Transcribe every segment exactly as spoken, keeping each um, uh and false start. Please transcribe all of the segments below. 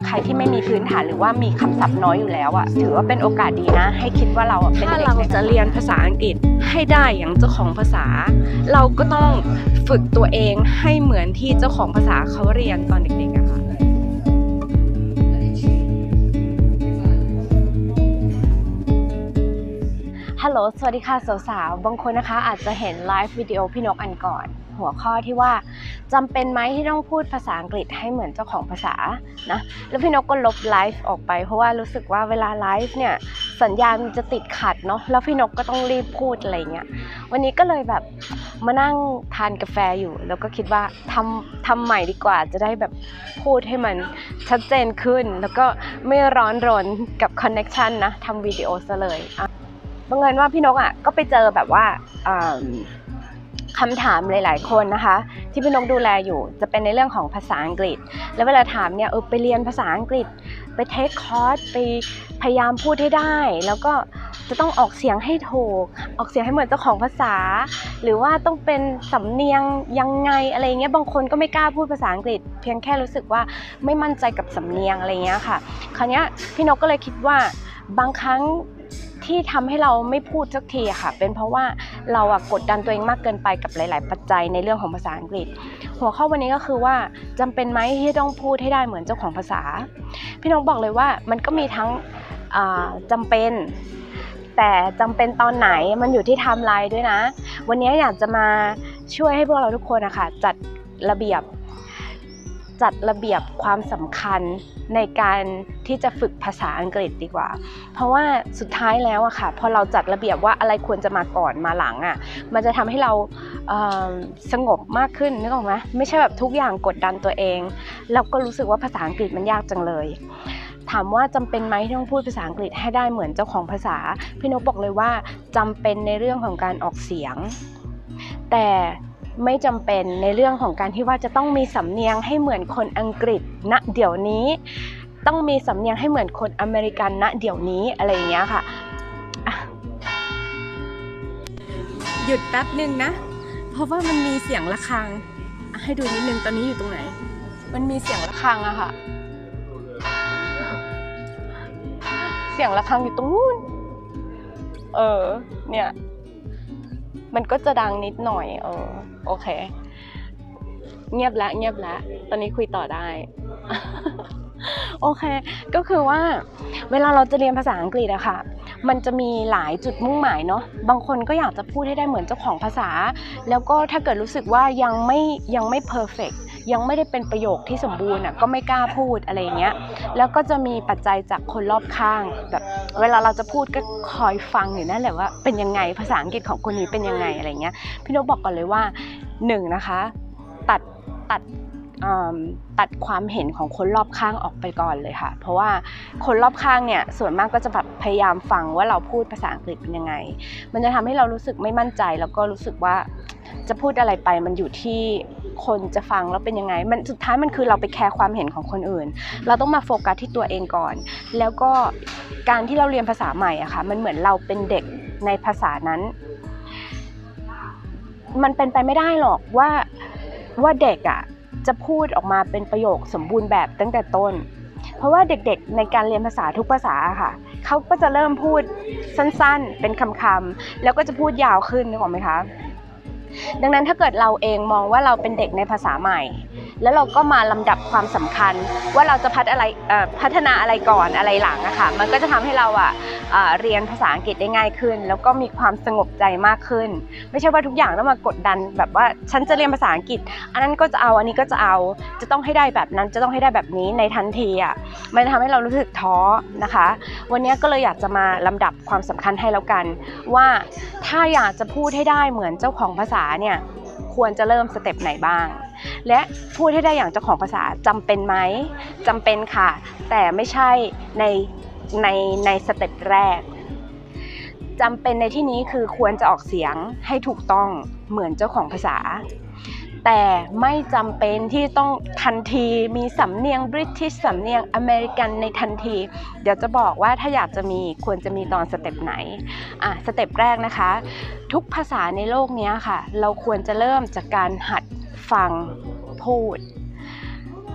ใครที่ไม่มีพื้นฐานหรือว่ามีคำศัพท์น้อยอยู่แล้วอ่ะถือว่าเป็นโอกาสดีนะให้คิดว่าเราเป็นเด็กถ้าเราจะเรียนภาษาอังกฤษให้ได้อย่างเจ้าของภาษาเราก็ต้องฝึกตัวเองให้เหมือนที่เจ้าของภาษาเขาเรียนตอนเด็กๆอะค่ะฮัลโหลสวัสดีค่ะสาวๆบางคนนะคะอาจจะเห็นไลฟ์วิดีโอพี่นกอันก่อนหัวข้อที่ว่าจำเป็นไหมที่ต้องพูดภาษาอังกฤษให้เหมือนเจ้าของภาษานะแล้วพี่นกก็ลบไลฟ์ออกไปเพราะว่ารู้สึกว่าเวลาไลฟ์เนี่ยสัญญาณมันจะติดขัดเนาะแล้วพี่นกก็ต้องรีบพูดอะไรเงี้ยวันนี้ก็เลยแบบมานั่งทานกาแฟอยู่แล้วก็คิดว่าทำทำใหม่ดีกว่าจะได้แบบพูดให้มันชัดเจนขึ้นแล้วก็ไม่ร้อนรนกับคอนเน็กชันนะทำวิดีโอซะเลยบังเอิญว่าพี่นกอ่ะก็ไปเจอแบบว่าคำถามหลายๆคนนะคะที่พี่นกดูแลอยู่จะเป็นในเรื่องของภาษาอังกฤษแล้วเวลาถามเนี่ยเออไปเรียนภาษาอังกฤษไปเทคคอร์สไปพยายามพูดให้ได้แล้วก็จะต้องออกเสียงให้ถูกออกเสียงให้เหมือนเจ้าของภาษาหรือว่าต้องเป็นสำเนียงยังไงอะไรเงี้ยบางคนก็ไม่กล้าพูดภาษาอังกฤษเพียงแค่รู้สึกว่าไม่มั่นใจกับสำเนียงอะไรเงี้ยค่ะคราวนี้พี่นกก็เลยคิดว่าบางครั้งที่ทำให้เราไม่พูดสักทีค่ะเป็นเพราะว่าเราอะกดดันตัวเองมากเกินไปกับหลายๆปัจจัยในเรื่องของภาษาอังกฤษหัวข้อวันนี้ก็คือว่าจำเป็นไหมที่ต้องพูดให้ได้เหมือนเจ้าของภาษาพี่นกบอกเลยว่ามันก็มีทั้งจำเป็นแต่จำเป็นตอนไหนมันอยู่ที่ไทม์ไลน์ด้วยนะวันนี้อยากจะมาช่วยให้พวกเราทุกคนนะคะจัดระเบียบจัดระเบียบความสำคัญในการที่จะฝึกภาษาอังกฤษดีกว่าเพราะว่าสุดท้ายแล้วอะค่ะพอเราจัดระเบียบว่าอะไรควรจะมาก่อนมาหลังอะมันจะทำให้เราสงบมากขึ้นนึกออกไหมไม่ใช่แบบทุกอย่างกดดันตัวเองแล้วก็รู้สึกว่าภาษาอังกฤษมันยากจังเลยถามว่าจำเป็นไหมที่ต้องพูดภาษาอังกฤษให้ได้เหมือนเจ้าของภาษาพี่นกบอกเลยว่าจำเป็นในเรื่องของการออกเสียงแต่ไม่จำเป็นในเรื่องของการที่ว่าจะต้องมีสำเนียงให้เหมือนคนอังกฤษณเดี๋ยวนี้ต้องมีสำเนียงให้เหมือนคนอเมริกันณเดี๋ยวนี้อะไรอย่างเงี้ยค่ะหยุดแป๊บนึงนะเพราะว่ามันมีเสียงระฆังให้ดูนิดนึงตอนนี้อยู่ตรงไหนมันมีเสียงระฆังอะค่ะเสียงระฆังอยู่ตรงนู้นเออเนี่ยมันก็จะดังนิดหน่อยเออโอเคเงียบแล้วเงียบแล้วตอนนี้คุยต่อได้ โอเคก็คือว่าเวลาเราจะเรียนภาษาอังกฤษอะค่ะมันจะมีหลายจุดมุ่งหมายเนาะบางคนก็อยากจะพูดให้ได้เหมือนเจ้าของภาษาแล้วก็ถ้าเกิดรู้สึกว่ายังไม่ยังไม่เพอร์เฟกต์ยังไม่ได้เป็นประโยคที่สมบูรณ์อะก็ไม่กล้าพูดอะไรอย่างเงี้ยแล้วก็จะมีปัจจัยจากคนรอบข้างแบบเวลาเราจะพูดก็คอยฟังอยู่นั่นแหละว่าเป็นยังไงภาษาอังกฤษของคนนี้เป็นยังไงอะไรเงี้ยพี่นกบอกก่อนเลยว่าหนึ่งนะคะตัดตัดตัดความเห็นของคนรอบข้างออกไปก่อนเลยค่ะเพราะว่าคนรอบข้างเนี่ยส่วนมากก็จะแบบพยายามฟังว่าเราพูดภาษาอังกฤษเป็นยังไงมันจะทำให้เรารู้สึกไม่มั่นใจแล้วก็รู้สึกว่าจะพูดอะไรไปมันอยู่ที่คนจะฟังแล้วเป็นยังไงมันสุดท้ายมันคือเราไปแคร์ความเห็นของคนอื่นเราต้องมาโฟกัสที่ตัวเองก่อนแล้วก็การที่เราเรียนภาษาใหม่อะค่ะมันเหมือนเราเป็นเด็กในภาษานั้นมันเป็นไปไม่ได้หรอกว่าว่าเด็กอะจะพูดออกมาเป็นประโยคสมบูรณ์แบบตั้งแต่ต้นเพราะว่าเด็กๆในการเรียนภาษาทุกภาษาค่ะเขาก็จะเริ่มพูดสั้นๆเป็นคำๆแล้วก็จะพูดยาวขึ้นนึกออกไหมคะดังนั้นถ้าเกิดเราเองมองว่าเราเป็นเด็กในภาษาใหม่แล้วเราก็มาลำดับความสำคัญว่าเราจะพัฒอะไรพัฒนาอะไรก่อนอะไรหลังอะค่ะมันก็จะทำให้เราอะเรียนภาษาอังกฤษได้ง่ายขึ้นแล้วก็มีความสงบใจมากขึ้นไม่ใช่ว่าทุกอย่างต้องมากดดันแบบว่าฉันจะเรียนภาษาอังกฤษอันนั้นก็จะเอาอันนี้ก็จะเอาจะต้องให้ได้แบบนั้นจะต้องให้ได้แบบนี้ในทันทีอะมันจะทำให้เรารู้สึกท้อนะคะวันนี้ก็เลยอยากจะมาลำดับความสำคัญให้แล้วกันว่าถ้าอยากจะพูดให้ได้เหมือนเจ้าของภาษาเนี่ยควรจะเริ่มสเต็ปไหนบ้างและพูดให้ได้อย่างเจ้าของภาษาจำเป็นไหมจำเป็นค่ะแต่ไม่ใช่ในในในสเต็ปแรกจำเป็นในที่นี้คือควรจะออกเสียงให้ถูกต้องเหมือนเจ้าของภาษาแต่ไม่จำเป็นที่ต้องทันทีมีสำเนียงบริติชสำเนียงอเมริกันในทันทีเดี๋ยวจะบอกว่าถ้าอยากจะมีควรจะมีตอนสเต็ปไหนอ่ะสเต็ปแรกนะคะทุกภาษาในโลกนี้ค่ะเราควรจะเริ่มจากการหัดฟังพูด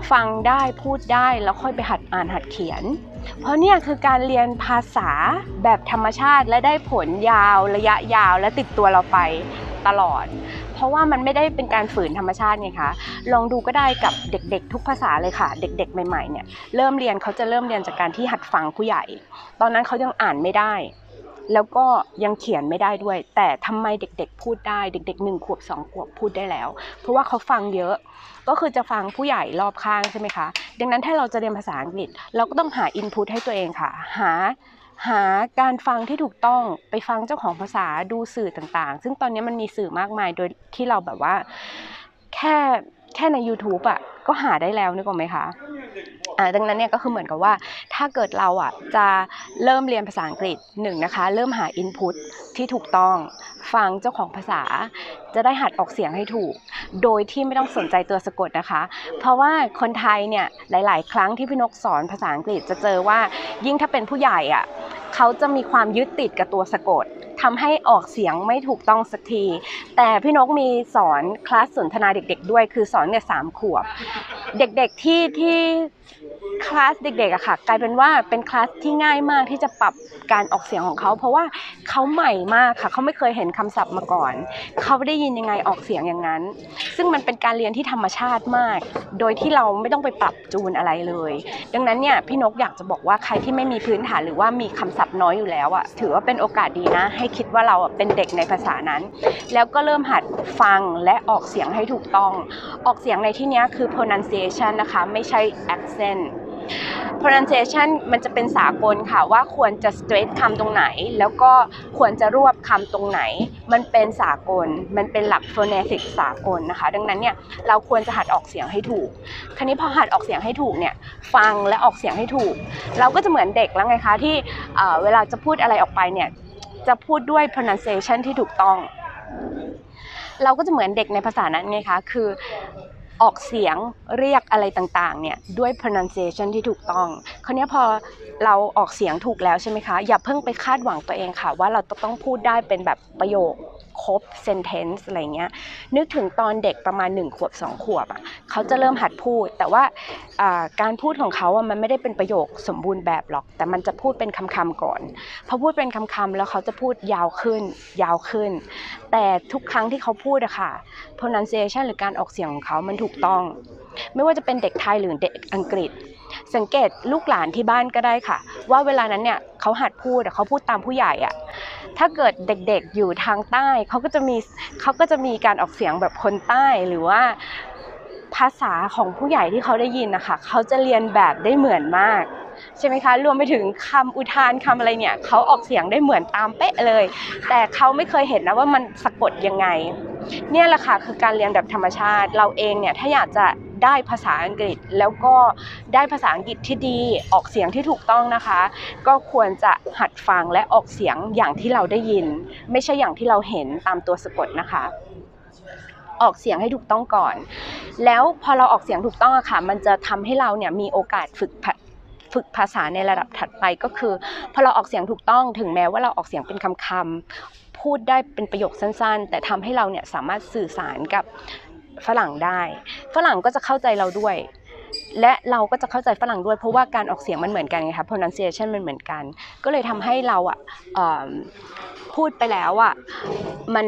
ฟังได้พูดได้แล้วค่อยไปหัดอ่านหัดเขียนเพราะเนี่ยคือการเรียนภาษาแบบธรรมชาติและได้ผลยาวระยะยาวและติดตัวเราไปตลอดเพราะว่ามันไม่ได้เป็นการฝืนธรรมชาติไงคะลองดูก็ได้กับเด็กๆทุกภาษาเลยค่ะเด็กๆใหม่ๆเนี่ยเริ่มเรียนเขาจะเริ่มเรียนจากการที่หัดฟังผู้ใหญ่ตอนนั้นเขายังอ่านไม่ได้แล้วก็ยังเขียนไม่ได้ด้วยแต่ทำไมเด็กๆพูดได้เด็กๆหนึ่งขวบสองขวบพูดได้แล้วเพราะว่าเขาฟังเยอะก็คือจะฟังผู้ใหญ่รอบข้างใช่ไหมคะดังนั้นถ้าเราจะเรียนภาษาอังกฤษเราก็ต้องหาอินพุตให้ตัวเองค่ะหาหาการฟังที่ถูกต้องไปฟังเจ้าของภาษาดูสื่อต่างๆซึ่งตอนนี้มันมีสื่อมากมายโดยที่เราแบบว่าแค่แค่ใน YouTube อ่ะก็หาได้แล้วนึกออกไหมคะอ่าดังนั้นเนี่ยก็คือเหมือนกับว่าถ้าเกิดเราอ่ะจะเริ่มเรียนภาษาอังกฤษหนึ่งนะคะเริ่มหาอินพุตที่ถูกต้องฟังเจ้าของภาษาจะได้หัดออกเสียงให้ถูกโดยที่ไม่ต้องสนใจตัวสะกดนะคะเพราะว่าคนไทยเนี่ยหลายๆครั้งที่พี่นกสอนภาษาอังกฤษจะเจอว่ายิ่งถ้าเป็นผู้ใหญ่อ่ะเขาจะมีความยึดติดกับตัวสะกดทำให้ออกเสียงไม่ถูกต้องสักทีแต่พี่นกมีสอนคลาสสนทนาเด็กๆด้วยคือสอนเนี่ยสามขวบเด็กๆที่ที่คลาสเด็กๆอะค่ะกลายเป็นว่าเป็นคลาสที่ง่ายมากที่จะปรับการออกเสียงของเขาเพราะว่าเขาใหม่มากค่ะเขาไม่เคยเห็นคำศัพท์มาก่อนเขาได้ยินยังไงออกเสียงอย่างนั้นซึ่งมันเป็นการเรียนที่ธรรมชาติมากโดยที่เราไม่ต้องไปปรับจูนอะไรเลยดังนั้นเนี่ยพี่นกอยากจะบอกว่าใครที่ไม่มีพื้นฐานหรือว่ามีคำศัพท์น้อยอยู่แล้วอะถือว่าเป็นโอกาสดีนะให้คิดว่าเราเป็นเด็กในภาษานั้นแล้วก็เริ่มหัดฟังและออกเสียงให้ถูกต้องออกเสียงในที่นี้คือ pronunciation นะคะไม่ใช่ accent pronunciation มันจะเป็นสากลค่ะว่าควรจะ straight คำตรงไหนแล้วก็ควรจะรวบคำตรงไหนมันเป็นสากลมันเป็นหลัก phonetic สากลนะคะดังนั้นเนี่ยเราควรจะหัดออกเสียงให้ถูกคราวนี้พอหัดออกเสียงให้ถูกเนี่ยฟังและออกเสียงให้ถูกเราก็จะเหมือนเด็กแล้วไงคะที่เอ่อเวลาจะพูดอะไรออกไปเนี่ยจะพูดด้วย pronunciation ที่ถูกต้องเราก็จะเหมือนเด็กในภาษานั้นไงคะคือออกเสียงเรียกอะไรต่างๆเนี่ยด้วย pronunciation ที่ถูกต้องคราวนี้พอเราออกเสียงถูกแล้วใช่ไหมคะอย่าเพิ่งไปคาดหวังตัวเองค่ะว่าเราต้องพูดได้เป็นแบบประโยคครบ sentence อะไรเงี้ยนึกถึงตอนเด็กประมาณหนึ่งขวบสองขวบอ่ะเขาจะเริ่มหัดพูดแต่ว่าการพูดของเขาอ่ะมันไม่ได้เป็นประโยคสมบูรณ์แบบหรอกแต่มันจะพูดเป็นคำๆก่อนพอพูดเป็นคำๆแล้วเขาจะพูดยาวขึ้นยาวขึ้นแต่ทุกครั้งที่เขาพูดอะค่ะ pronunciation หรือการออกเสียงของเขามันถูกต้องไม่ว่าจะเป็นเด็กไทยหรือเด็กอังกฤษสังเกตลูกหลานที่บ้านก็ได้ค่ะว่าเวลานั้นเนี่ยเขาหัดพูดเขาพูดตามผู้ใหญ่อะถ้าเกิดเด็กๆอยู่ทางใต้เขาก็จะมีเขาก็จะมีการออกเสียงแบบคนใต้หรือว่าภาษาของผู้ใหญ่ที่เขาได้ยินนะคะเขาจะเรียนแบบได้เหมือนมากใช่ไหมคะรวมไปถึงคำอุทานคำอะไรเนี่ยเขาออกเสียงได้เหมือนตามเป๊ะเลยแต่เขาไม่เคยเห็นนะว่ามันสะกดยังไงเนี่ยแหละค่ะคือการเรียนแบบธรรมชาติเราเองเนี่ยถ้าอยากจะได้ภาษาอังกฤษแล้วก็ได้ภาษาอังกฤษที่ดีออกเสียงที่ถูกต้องนะคะก็ควรจะหัดฟังและออกเสียงอย่างที่เราได้ยินไม่ใช่อย่างที่เราเห็นตามตัวสะกดนะคะออกเสียงให้ถูกต้องก่อนแล้วพอเราออกเสียงถูกต้องอะค่ะมันจะทำให้เราเนี่ยมีโอกาสฝึกฝึกภาษาในระดับถัดไปก็คือพอเราออกเสียงถูกต้องถึงแม้ว่าเราออกเสียงเป็นคำๆพูดได้เป็นประโยคสั้นๆแต่ทำให้เราเนี่ยสามารถสื่อสารกับฝรั่งได้ฝรั่งก็จะเข้าใจเราด้วยและเราก็จะเข้าใจฝรั่งด้วยเพราะว่าการออกเสียงมันเหมือนกันไงคะ pronunciation มันเหมือนกันก็เลยทำให้เราอ่ะพูดไปแล้วอ่ะมัน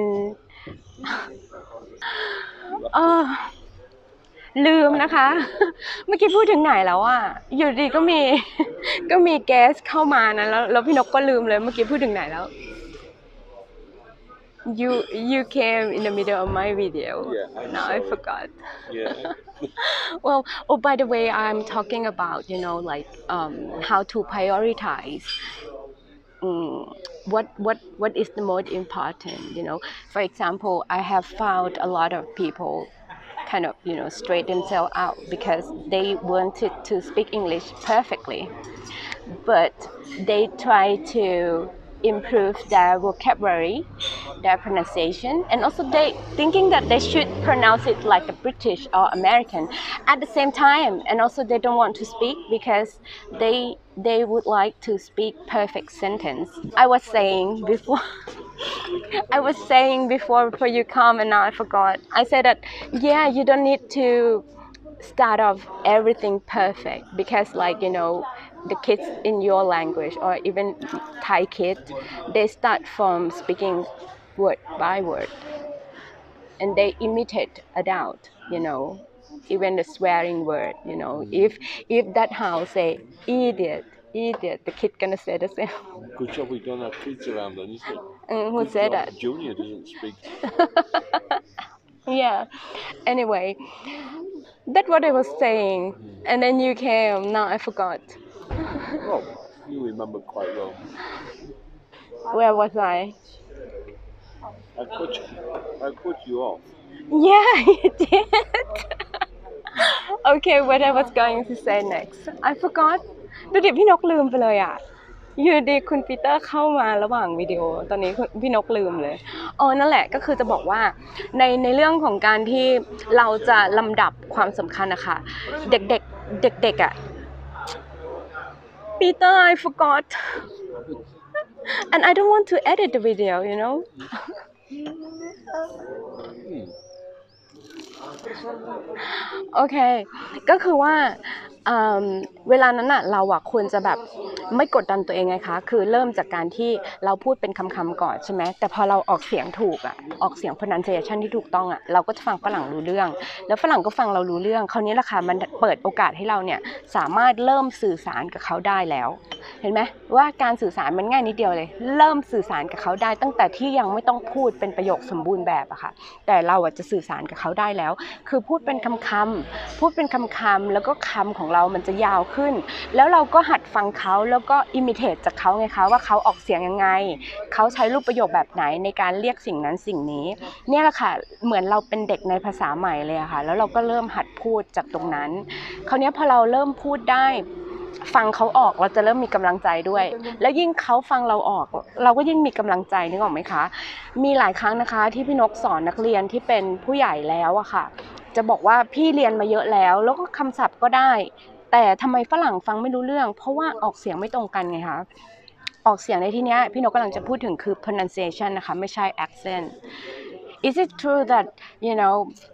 เออลืมนะคะเมื่อกี้พูดถึงไหนแล้วอ่ะอยู่ดีก็มีก็มีแกสเข้ามานะแล้วแล้วพี่นกก็ลืมเลยเมื่อกี้พูดถึงไหนแล้ว You you came in the middle of my video. Yeah. Now I forgot. Yeah. Well, oh, by the way, I'm talking about, you know, like um, how to prioritize. Um, what what what is the most important? You know, for example, I have found a lot of people kind of, you know, straight themselves out because they wanted to speak English perfectly, but they try to improve their vocabulary, their pronunciation, and also they thinking that they should pronounce it like a British or American at the same time, and also they don't want to speak because they they would like to speak perfect sentence. I was saying before I was saying before before you come and now I forgot. I said that yeah, you don't need to start off everything perfect because like you know the kids in your language or even Thai kids they start from speaking word by word and they imitate adult you know even the swearing word you know if if that house say idiot idiot the kid gonna say the same. Good job we don't have kids around then, isn't it? Mm, who Good said job that? Junior doesn't speak. Yeah, anyway, that's what I was saying and then you came now I forgot. Well, you remember quite well. Where was I? I cut you, I cut you off. Yeah, you did. Okay, what I was going to say next I forgot ดูดิพี่นกลืมไปเลยอ่ะอยู่ดีคุณปีเตอร์เข้ามาระหว่างวิดีโอตอนนี้พี่นกลืมเลยอ๋อนั่นแหละก็คือจะบอกว่าในในเรื่องของการที่เราจะลำดับความสำคัญนะคะเด็กๆเด็กๆอ่ะ Peter I forgot and I don't want to edit the video you know โอเคก็คือว่าเวลานั้นน่ะเราอ่ะควรจะแบบไม่กดดันตัวเองไงคะคือเริ่มจากการที่เราพูดเป็นคำๆก่อนใช่ไหมแต่พอเราออกเสียงถูกอ่ะออกเสียง pronunciation ที่ถูกต้องอ่ะเราก็จะฟังฝรั่งรู้เรื่องแล้วฝรั่งก็ฟังเรารู้เรื่องคราวนี้แหละค่ะมันเปิดโอกาสให้เราเนี่ยสามารถเริ่มสื่อสารกับเขาได้แล้วเห็นไหมว่าการสื่อสารมันง่ายนิดเดียวเลยเริ่มสื่อสารกับเขาได้ตั้งแต่ที่ยังไม่ต้องพูดเป็นประโยคสมบูรณ์แบบอะค่ะแต่เราอ่ะจะสื่อสารกับเขาได้แล้วคือพูดเป็นคำๆพูดเป็นคำๆแล้วก็คำของเรามันจะยาวขึ้นแล้วเราก็หัดฟังเขาแล้วก็อิมิเทตจากเขาไงคะว่าเขาออกเสียงยังไงเขาใช้รูปประโยคแบบไหนในการเรียกสิ่งนั้นสิ่งนี้เนี่ยแหละค่ะเหมือนเราเป็นเด็กในภาษาใหม่เลยอะค่ะแล้วเราก็เริ่มหัดพูดจากตรงนั้นคราวนี้พอเราเริ่มพูดได้ฟังเขาออกเราจะเริ่มมีกำลังใจด้วยแล้วยิ่งเขาฟังเราออกเราก็ยิ่งมีกำลังใจนึกออกไหมคะมีหลายครั้งนะคะที่พี่นกสอนนักเรียนที่เป็นผู้ใหญ่แล้วอะค่ะจะบอกว่าพี่เรียนมาเยอะแล้วแล้วก็คำศัพท์ก็ได้แต่ทำไมฝรั่งฟังไม่รู้เรื่องเพราะว่าออกเสียงไม่ตรงกันไงคะออกเสียงในที่นี้พี่นกกำลังจะพูดถึงคือ pronunciation นะคะไม่ใช่ accent is it true that you know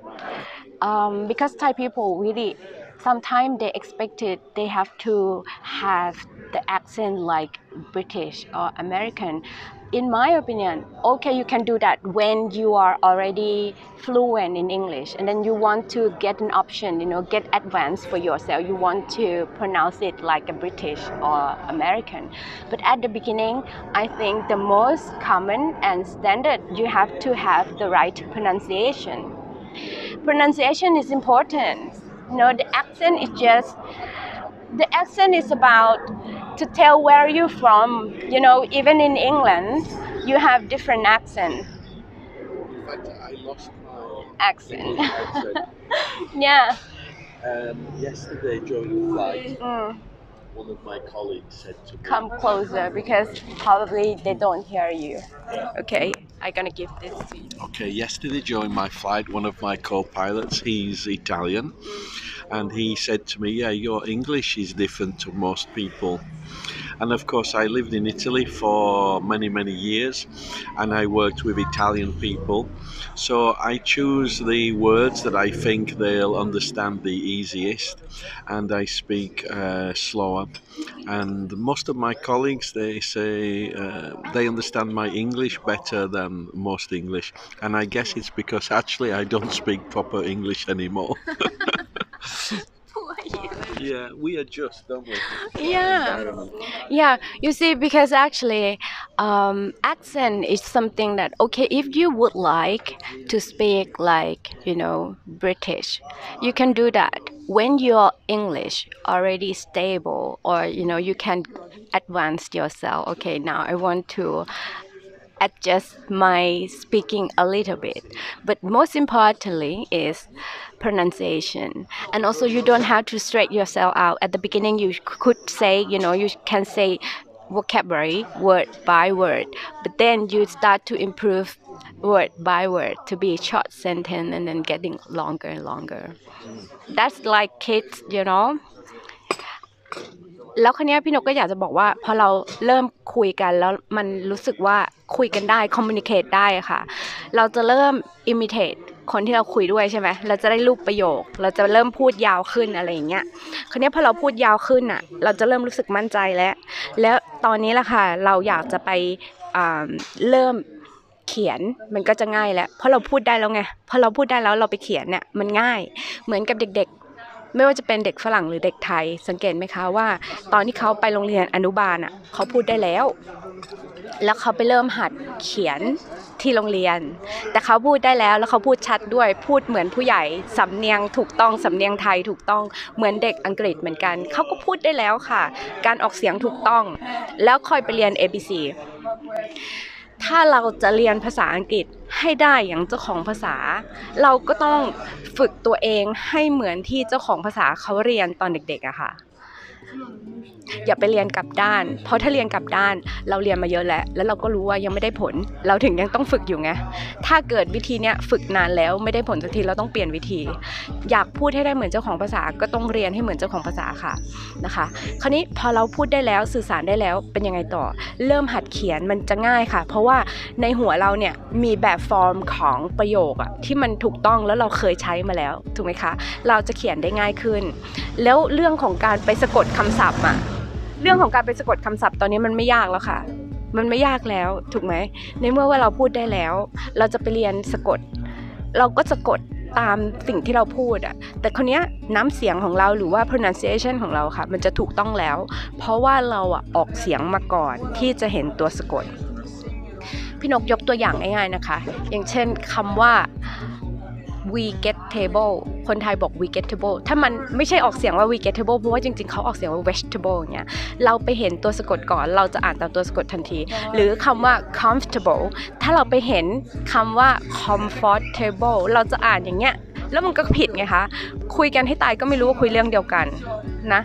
um, because Thai people really sometimes they expected they have to have the accent like British or American in my opinion okay you can do that when you are already fluent in English and then you want to get an option you know get advanced for yourself you want to pronounce it like a British or American but at the beginning I think the most common and standard you have to have the right pronunciation pronunciation is important you know the accent is just the accent is about to tell where you're from you know even in England you have different accent In fact, I lost my accent accent. yeah Um, yesterday during the flight, mm. one of my colleagues said to me, come closer because probably they don't hear you okay I'm gonna give this to you okay, yesterday during my flight, one of my co-pilots, he's Italian, and he said to me, yeah, your English is different to most people. And of course, I lived in Italy for many, many years, and I worked with Italian people. So I choose the words that I think they'll understand the easiest, and I speak uh, slower. And most of my colleagues, they say uh, they understand my English better than most English. And I guess it's because actually I don't speak proper English anymore. Yeah, we adjust, don't we? Yeah, yeah. You see, because actually, um, accent is something that okay, if you would like to speak like you know British, you can do that when your English already stable, or you know you can advance yourself. Okay, now I want to adjust my speaking a little bit but most importantly is pronunciation and also you don't have to stretch yourself out at the beginning you could say you know you can say vocabulary word by word but then you start to improve word by word to be short sentence and then getting longer and longer that's like kids you knowแล้วคราวนี้พี่นกก็อยากจะบอกว่าพอเราเริ่มคุยกันแล้วมันรู้สึกว่าคุยกันได้ communicate ได้ค่ะเราจะเริ่ม imitate คนที่เราคุยด้วยใช่ไหมเราจะได้รูปประโยคเราจะเริ่มพูดยาวขึ้นอะไรอย่างเงี้ยคราวนี้พอเราพูดยาวขึ้นอ่ะเราจะเริ่มรู้สึกมั่นใจแล้วแล้วตอนนี้แหละค่ะเราอยากจะไปเริ่มเขียนมันก็จะง่ายแล้วเพราะเราพูดได้แล้วไงพอเราพูดได้แล้วเราไปเขียนเนี่ยมันง่ายเหมือนกับเด็กๆไม่ว่าจะเป็นเด็กฝรั่งหรือเด็กไทยสังเกตไหมคะว่าตอนที่เขาไปโรงเรียนอนุบาลอ่ะเขาพูดได้แล้วแล้วเขาไปเริ่มหัดเขียนที่โรงเรียนแต่เขาพูดได้แล้วแล้วเขาพูดชัดด้วยพูดเหมือนผู้ใหญ่สำเนียงถูกต้องสำเนียงไทยถูกต้องเหมือนเด็กอังกฤษเหมือนกันเขาก็พูดได้แล้วค่ะการออกเสียงถูกต้องแล้วค่อยไปเรียน เอ บี ซี ถ้าเราจะเรียนภาษาอังกฤษให้ได้อย่างเจ้าของภาษาเราก็ต้องฝึกตัวเองให้เหมือนที่เจ้าของภาษาเขาเรียนตอนเด็กๆอะค่ะอย่าไปเรียนกลับด้านเพราะถ้าเรียนกลับด้านเราเรียนมาเยอะแล้วแล้วเราก็รู้ว่ายังไม่ได้ผลเราถึงยังต้องฝึกอยู่ไงถ้าเกิดวิธีเนี้ยฝึกนานแล้วไม่ได้ผลสักทีเราต้องเปลี่ยนวิธีอยากพูดให้ได้เหมือนเจ้าของภาษาก็ต้องเรียนให้เหมือนเจ้าของภาษาค่ะนะคะคราวนี้พอเราพูดได้แล้วสื่อสารได้แล้วเป็นยังไงต่อเริ่มหัดเขียนมันจะง่ายค่ะเพราะว่าในหัวเราเนี่ยมีแบบฟอร์มของประโยคอะที่มันถูกต้องแล้วเราเคยใช้มาแล้วถูกไหมคะเราจะเขียนได้ง่ายขึ้นแล้วเรื่องของการไปสะกดคำศัพท์อะเรื่องของการไปสะกดคำศัพท์ตอนนี้มันไม่ยากแล้วค่ะมันไม่ยากแล้วถูกไหมในเมื่อว่าเราพูดได้แล้วเราจะไปเรียนสะกดเราก็สะกดตามสิ่งที่เราพูดอะแต่คนนี้น้ำเสียงของเราหรือว่า pronunciation ของเราค่ะมันจะถูกต้องแล้วเพราะว่าเราอะออกเสียงมาก่อนที่จะเห็นตัวสะกดพี่นกยกตัวอย่างง่ายๆนะคะอย่างเช่นคำว่า we get table คนไทยบอก we get table ถ้ามันไม่ใช่ออกเสียงว่า we get table เพราะว่าจริงๆเขาออกเสียงว่า vegetable อย่างเงี้ยเราไปเห็นตัวสะกดก่อนเราจะอ่านตามตัวสะกดทันทีหรือคำว่า comfortable ถ้าเราไปเห็นคำว่า comfortable เราจะอ่านอย่างเงี้ยแล้วมันก็ผิดไงคะคุยกันให้ตายก็ไม่รู้ว่าคุยเรื่องเดียวกันนะ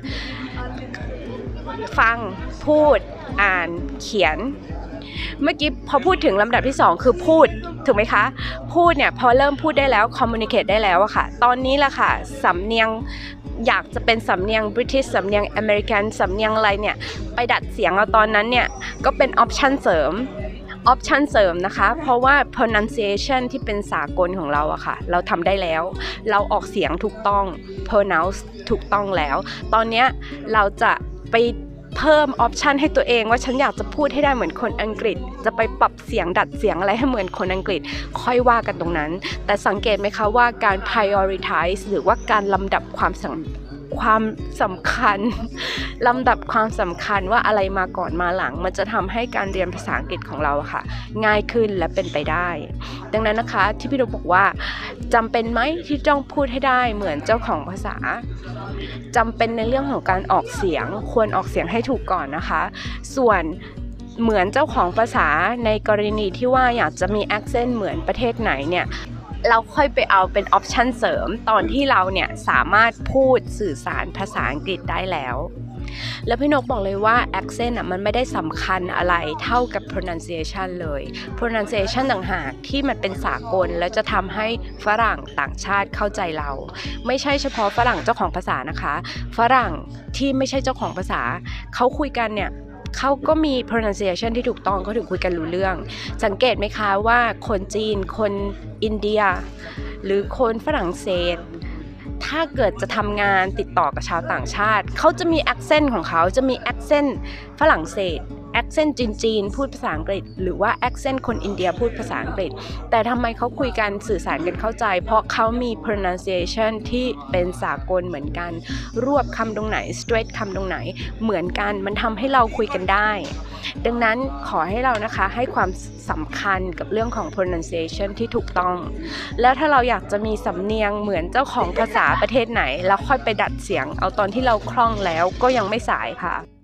ฟังพูดอ่านเขียนเมื่อกี้พอพูดถึงลำดับที่สองคือพูดถูกไหมคะพูดเนี่ยพอเริ่มพูดได้แล้ว communicate ได้แล้วอะค่ะตอนนี้แหละค่ะสำเนียงอยากจะเป็นสำเนียง British สำเนียง American สำเนียงอะไรเนี่ยไปดัดเสียงเอาตอนนั้นเนี่ยก็เป็น option เสริม option เสริมนะคะเพราะว่า pronunciation ที่เป็นสากลของเราอะค่ะเราทำได้แล้วเราออกเสียงถูกต้อง pronounce ถูกต้องแล้วตอนนี้เราจะไปเพิ่มออปชันให้ตัวเองว่าฉันอยากจะพูดให้ได้เหมือนคนอังกฤษจะไปปรับเสียงดัดเสียงอะไรให้เหมือนคนอังกฤษค่อยว่ากันตรงนั้นแต่สังเกตไหมคะว่าการ prioritize หรือว่าการลำดับความสำความสำคัญลำดับความสำคัญว่าอะไรมาก่อนมาหลังมันจะทำให้การเรียนภาษาอังกฤษของเราค่ะง่ายขึ้นและเป็นไปได้ดังนั้นนะคะที่พี่นกบอกว่าจำเป็นไหมที่ต้องพูดให้ได้เหมือนเจ้าของภาษาจำเป็นในเรื่องของการออกเสียงควรออกเสียงให้ถูกก่อนนะคะส่วนเหมือนเจ้าของภาษาในกรณีที่ว่าอยากจะมี accent เหมือนประเทศไหนเนี่ยเราค่อยไปเอาเป็นออปชันเสริมตอนที่เราเนี่ยสามารถพูดสื่อสารภาษาอังกฤษได้แล้วแล้วพี่นกบอกเลยว่า accent อ่ะมันไม่ได้สำคัญอะไรเท่ากับ pronunciation เลย pronunciation ต่างหากที่มันเป็นสากลและจะทำให้ฝรั่งต่างชาติเข้าใจเราไม่ใช่เฉพาะฝรั่งเจ้าของภาษานะคะฝรั่งที่ไม่ใช่เจ้าของภาษาเขาคุยกันเนี่ยเขาก็มี pronunciation ที่ถูกต้องเขาถึงคุยกันรู้เรื่องสังเกตไหมคะว่าคนจีนคนอินเดียหรือคนฝรั่งเศสถ้าเกิดจะทำงานติดต่อกับชาวต่างชาติเขาจะมี accent ของเขาจะมี accent ฝรั่งเศส accent จีนๆพูดภาษาอังกฤษหรือว่า accent คนอินเดียพูดภาษาอังกฤษแต่ทำไมเขาคุยกันสื่อสารกันเข้าใจเพราะเขามี pronunciation ที่เป็นสากลเหมือนกันรวบคำตรงไหน straight คำตรงไหนเหมือนกันมันทำให้เราคุยกันได้ดังนั้นขอให้เรานะคะให้ความสำคัญกับเรื่องของ pronunciation ที่ถูกต้องแล้วถ้าเราอยากจะมีสำเนียงเหมือนเจ้าของภาษาประเทศไหนแล้วค่อยไปดัดเสียงเอาตอนที่เราคล่องแล้วก็ยังไม่สายค่ะ